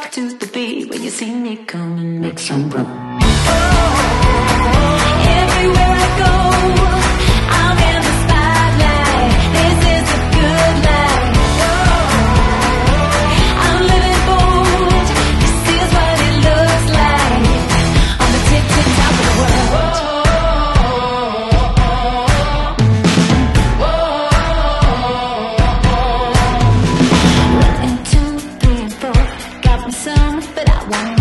to the beat. When you see me come and make some room. Everywhere I go, I'm in the spotlight. This is a good life. I'm living bold. This is what it looks like. On the tip top of the world. One and two, three and four. Got me some, but I want more.